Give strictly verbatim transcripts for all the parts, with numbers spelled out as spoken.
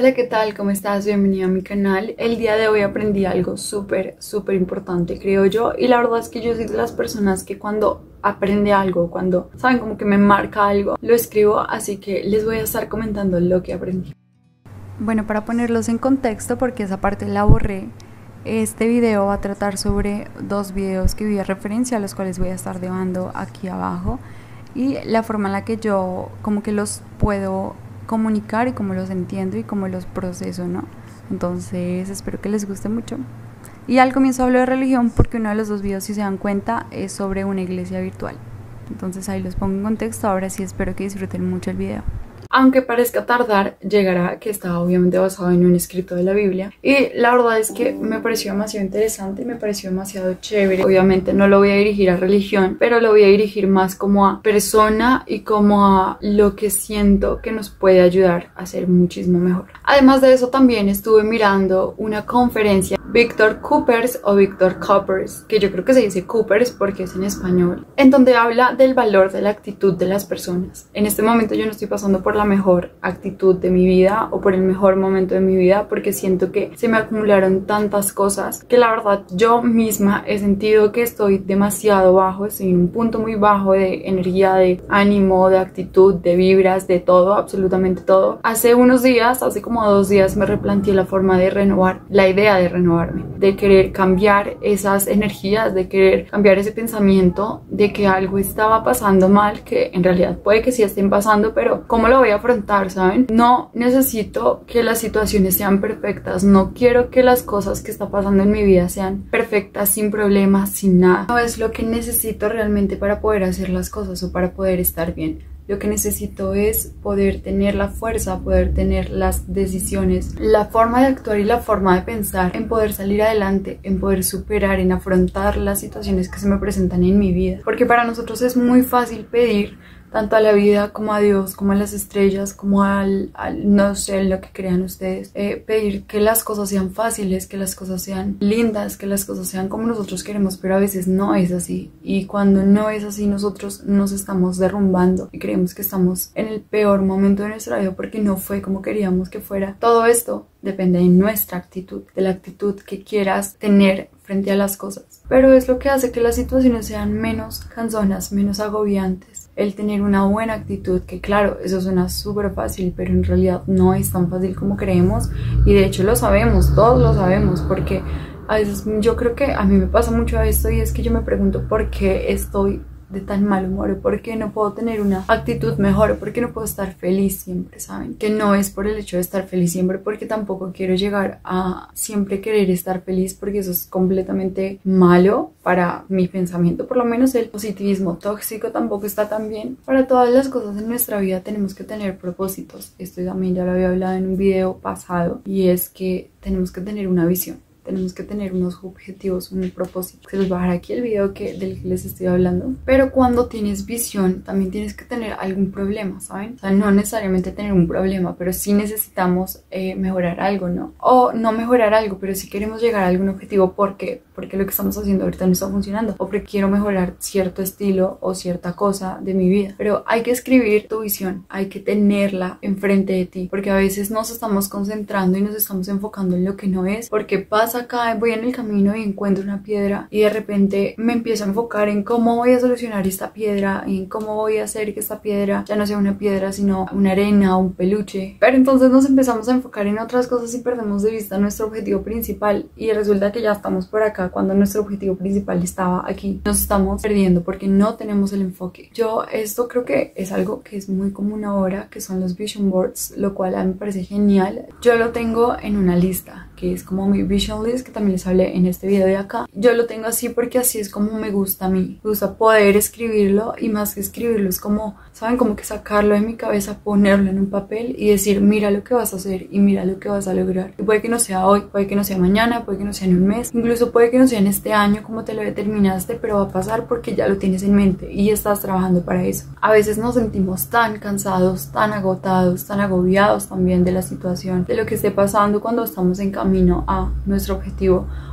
Hola, ¿qué tal? ¿Cómo estás? Bienvenido a mi canal. El día de hoy aprendí algo súper, súper importante, creo yo. Y la verdad es que yo soy de las personas que cuando aprende algo, cuando, saben, como que me marca algo, lo escribo, así que les voy a estar comentando lo que aprendí. Bueno, para ponerlos en contexto, porque esa parte la borré, este video va a tratar sobre dos videos que vi de referencia, a los cuales voy a estar dejando aquí abajo, y la forma en la que yo como que los puedo comunicar y cómo los entiendo y cómo los proceso, ¿no? Entonces espero que les guste mucho. Y al comienzo hablo de religión porque uno de los dos videos, si se dan cuenta, es sobre una iglesia virtual. Entonces ahí los pongo en contexto. Ahora sí espero que disfruten mucho el video. Aunque parezca tardar, llegará que está obviamente basado en un escrito de la Biblia. Y la verdad es que me pareció demasiado interesante, me pareció demasiado chévere. Obviamente no lo voy a dirigir a religión, pero lo voy a dirigir más como a persona y como a lo que siento que nos puede ayudar a ser muchísimo mejor. Además de eso, también estuve mirando una conferencia Victor Coopers o Victor Coppers, que yo creo que se dice Coopers porque es en español, en donde habla del valor de la actitud de las personas. En este momento yo no estoy pasando por la mejor actitud de mi vida o por el mejor momento de mi vida porque siento que se me acumularon tantas cosas que la verdad yo misma he sentido que estoy demasiado bajo, estoy en un punto muy bajo de energía, de ánimo, de actitud, de vibras, de todo, absolutamente todo. Hace unos días, hace como dos días me replanteé la forma de renovar, la idea de renovar, de querer cambiar esas energías, de querer cambiar ese pensamiento de que algo estaba pasando mal, que en realidad puede que sí estén pasando, pero ¿cómo lo voy a afrontar? ¿Saben? No necesito que las situaciones sean perfectas, no quiero que las cosas que están pasando en mi vida sean perfectas, sin problemas, sin nada. No es lo que necesito realmente para poder hacer las cosas o para poder estar bien. Lo que necesito es poder tener la fuerza, poder tener las decisiones, la forma de actuar y la forma de pensar, en poder salir adelante, en poder superar, en afrontar las situaciones que se me presentan en mi vida. Porque para nosotros es muy fácil pedir tanto a la vida como a Dios, como a las estrellas, como al, al no sé, lo que crean ustedes, eh, pedir que las cosas sean fáciles, que las cosas sean lindas, que las cosas sean como nosotros queremos, pero a veces no es así. Y cuando no es así, nosotros nos estamos derrumbando y creemos que estamos en el peor momento de nuestra vida porque no fue como queríamos que fuera. Todo esto depende de nuestra actitud, de la actitud que quieras tener frente a las cosas. Pero es lo que hace que las situaciones sean menos cansonas, menos agobiantes. El tener una buena actitud, que claro, eso suena súper fácil, pero en realidad no es tan fácil como creemos. Y de hecho lo sabemos, todos lo sabemos, porque a veces yo creo que a mí me pasa mucho esto y es que yo me pregunto por qué estoy de tan mal humor, por qué no puedo tener una actitud mejor, por qué no puedo estar feliz siempre, ¿saben? Que no es por el hecho de estar feliz siempre, porque tampoco quiero llegar a siempre querer estar feliz, porque eso es completamente malo para mi pensamiento. Por lo menos el positivismo tóxico tampoco está tan bien. Para todas las cosas en nuestra vida tenemos que tener propósitos. Esto también ya lo había hablado en un video pasado, y es que tenemos que tener una visión. Tenemos que tener unos objetivos, un propósito. Se los voy a dejar aquí el video que, del que les estoy hablando. Pero cuando tienes visión, también tienes que tener algún problema, ¿saben? O sea, no necesariamente tener un problema, pero sí necesitamos eh, mejorar algo, ¿no? O no mejorar algo, pero sí queremos llegar a algún objetivo. ¿Por qué? Porque lo que estamos haciendo ahorita no está funcionando. O porque quiero mejorar cierto estilo o cierta cosa de mi vida. Pero hay que escribir tu visión, hay que tenerla enfrente de ti. Porque a veces nos estamos concentrando y nos estamos enfocando en lo que no es. Porque pasa acá, voy en el camino y encuentro una piedra y de repente me empiezo a enfocar en cómo voy a solucionar esta piedra, en cómo voy a hacer que esta piedra ya no sea una piedra sino una arena o un peluche. Pero entonces nos empezamos a enfocar en otras cosas y perdemos de vista nuestro objetivo principal, y resulta que ya estamos por acá cuando nuestro objetivo principal estaba aquí. Nos estamos perdiendo porque no tenemos el enfoque. Yo esto creo que es algo que es muy común ahora, que son los vision boards, lo cual a mí me parece genial. Yo lo tengo en una lista que es como mi vision list, que también les hablé en este video de acá. Yo lo tengo así porque así es como me gusta a mí. Me gusta poder escribirlo, y más que escribirlo es como, ¿saben? Como que sacarlo de mi cabeza, ponerlo en un papel y decir, mira lo que vas a hacer y mira lo que vas a lograr. Y puede que no sea hoy, puede que no sea mañana, puede que no sea en un mes, incluso puede que no sea en este año como te lo determinaste, pero va a pasar porque ya lo tienes en mente y estás trabajando para eso. A veces nos sentimos tan cansados, tan agotados, tan agobiados también de la situación, de lo que esté pasando cuando estamos en camino a nuestro objetivo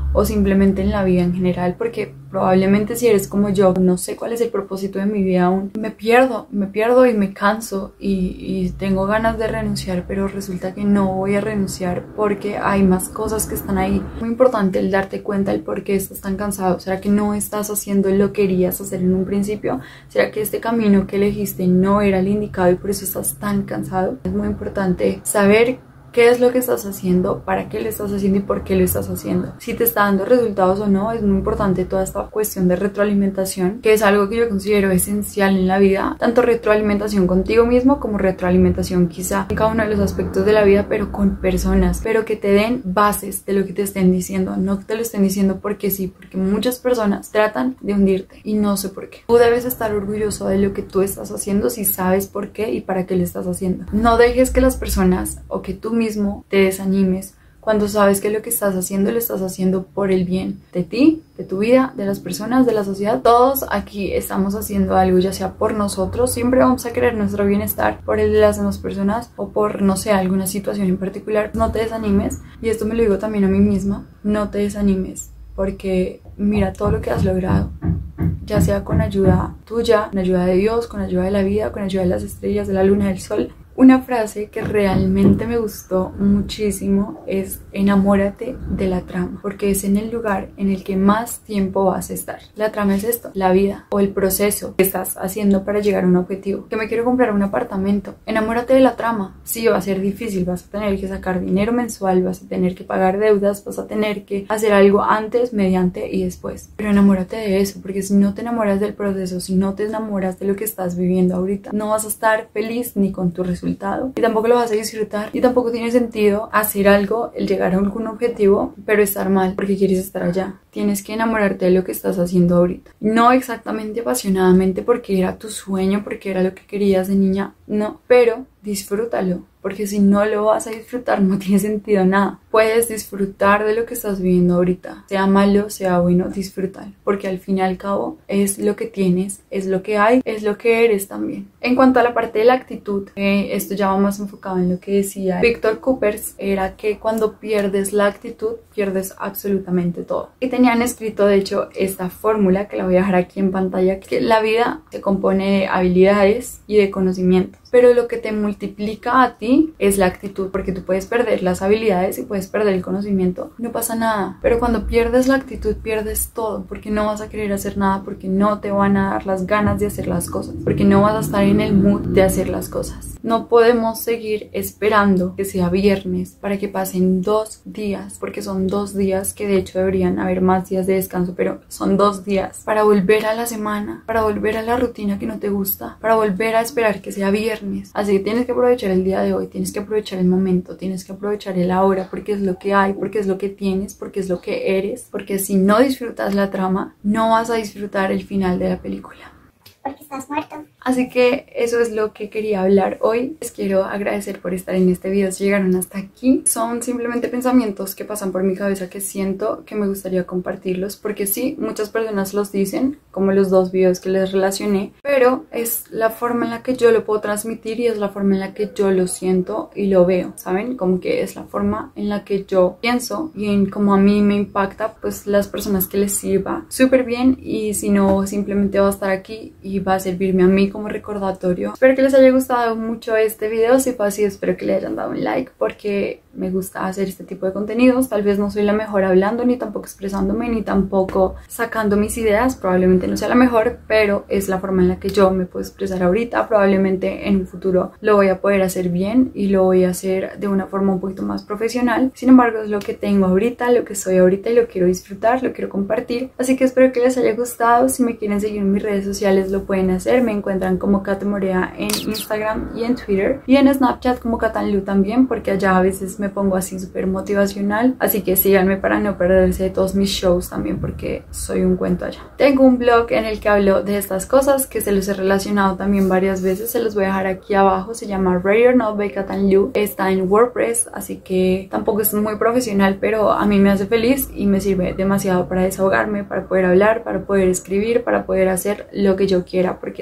o simplemente en la vida en general, porque probablemente si eres como yo, no sé cuál es el propósito de mi vida aún, me pierdo, me pierdo y me canso y, y tengo ganas de renunciar, pero resulta que no voy a renunciar porque hay más cosas que están ahí. Muy importante el darte cuenta del por qué estás tan cansado. ¿Será que no estás haciendo lo que querías hacer en un principio? ¿Será que este camino que elegiste no era el indicado y por eso estás tan cansado? Es muy importante saber qué es lo que estás haciendo, para qué lo estás haciendo y por qué lo estás haciendo. Si te está dando resultados o no, es muy importante toda esta cuestión de retroalimentación, que es algo que yo considero esencial en la vida, tanto retroalimentación contigo mismo como retroalimentación quizá en cada uno de los aspectos de la vida, pero con personas, pero que te den bases de lo que te estén diciendo, no que te lo estén diciendo porque sí, porque muchas personas tratan de hundirte y no sé por qué. Tú debes estar orgulloso de lo que tú estás haciendo si sabes por qué y para qué lo estás haciendo. No dejes que las personas o que tú mismo te desanimes cuando sabes que lo que estás haciendo lo estás haciendo por el bien de ti, de tu vida, de las personas, de la sociedad. Todos aquí estamos haciendo algo, ya sea por nosotros, siempre vamos a querer nuestro bienestar, por el de las demás personas o por, no sé, alguna situación en particular. No te desanimes, y esto me lo digo también a mí misma, no te desanimes, porque mira todo lo que has logrado, ya sea con ayuda tuya, con ayuda de Dios, con ayuda de la vida, con ayuda de las estrellas, de la luna, del sol. Una frase que realmente me gustó muchísimo es: enamórate de la trama, porque es en el lugar en el que más tiempo vas a estar. La trama es esto, la vida o el proceso que estás haciendo para llegar a un objetivo. Que me quiero comprar un apartamento, enamórate de la trama. Sí, va a ser difícil, vas a tener que sacar dinero mensual, vas a tener que pagar deudas, vas a tener que hacer algo antes, mediante y después, pero enamórate de eso, porque si no te enamoras del proceso, si no te enamoras de lo que estás viviendo ahorita, no vas a estar feliz ni con tu resultado y tampoco lo vas a disfrutar, y tampoco tiene sentido hacer algo, el llegar a algún objetivo, pero estar mal porque quieres estar allá. Tienes que enamorarte de lo que estás haciendo ahorita, no exactamente apasionadamente porque era tu sueño, porque era lo que querías de niña, no, pero disfrútalo, porque si no lo vas a disfrutar no tiene sentido nada. Puedes disfrutar de lo que estás viviendo ahorita, sea malo, sea bueno, disfrútalo, porque al fin y al cabo es lo que tienes, es lo que hay, es lo que eres también. En cuanto a la parte de la actitud, eh, esto ya va más enfocado en lo que decía Víctor Coopers, era que cuando pierdes la actitud, pierdes absolutamente todo. Y tenían escrito de hecho esta fórmula, que la voy a dejar aquí en pantalla, que la vida se compone de habilidades y de conocimientos, pero lo que te multiplica a ti es la actitud, porque tú puedes perder las habilidades y puedes perder el conocimiento, no pasa nada, pero cuando pierdes la actitud pierdes todo, porque no vas a querer hacer nada, porque no te van a dar las ganas de hacer las cosas, porque no vas a estar en el mood de hacer las cosas. No podemos seguir esperando que sea viernes para que pasen dos días, porque son dos días que de hecho deberían haber más días de descanso, pero son dos días para volver a la semana, para volver a la rutina que no te gusta, para volver a esperar que sea viernes. Así que tienes que aprovechar el día de hoy, tienes que aprovechar el momento, tienes que aprovechar el ahora, porque es lo que hay, porque es lo que tienes, porque es lo que eres, porque si no disfrutas la trama, no vas a disfrutar el final de la película, porque estás muerto. Así que eso es lo que quería hablar hoy. Les quiero agradecer por estar en este video si llegaron hasta aquí. Son simplemente pensamientos que pasan por mi cabeza, que siento que me gustaría compartirlos, porque sí, muchas personas los dicen, como los dos videos que les relacioné, pero es la forma en la que yo lo puedo transmitir y es la forma en la que yo lo siento y lo veo, ¿saben? Como que es la forma en la que yo pienso y en cómo a mí me impacta, pues las personas que les sirva súper bien, y si no, simplemente va a estar aquí y va a servirme a mí como recordatorio. Espero que les haya gustado mucho este video. Si fue así, espero que le hayan dado un like, porque me gusta hacer este tipo de contenidos. Tal vez no soy la mejor hablando, ni tampoco expresándome, ni tampoco sacando mis ideas. Probablemente no sea la mejor, pero es la forma en la que yo me puedo expresar ahorita. Probablemente en un futuro lo voy a poder hacer bien y lo voy a hacer de una forma un poquito más profesional. Sin embargo, es lo que tengo ahorita, lo que soy ahorita, y lo quiero disfrutar, lo quiero compartir. Así que espero que les haya gustado. Si me quieren seguir en mis redes sociales, lo pueden hacer. Me encuentran como Kate Morea en Instagram y en Twitter, y en Snapchat como Katanlu también, porque allá a veces me pongo así súper motivacional. Así que síganme para no perderse de todos mis shows también, porque soy un cuento allá. Tengo un blog en el que hablo de estas cosas, que se los he relacionado también varias veces. Se los voy a dejar aquí abajo. Se llama Ready or Not by Katanlu. Está en WordPress, así que tampoco es muy profesional, pero a mí me hace feliz y me sirve demasiado para desahogarme, para poder hablar, para poder escribir, para poder hacer lo que yo quiera, porque es mío.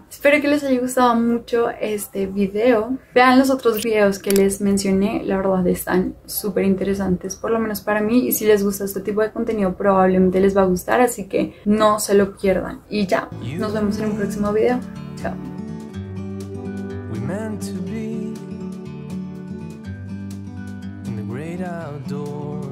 nada, espero que les haya gustado mucho este video. Vean los otros videos que les mencioné, la verdad están súper interesantes, por lo menos para mí, y si les gusta este tipo de contenido probablemente les va a gustar, así que no se lo pierdan. Y ya, nos vemos en un próximo video. Chao. Meant to be in the great outdoors.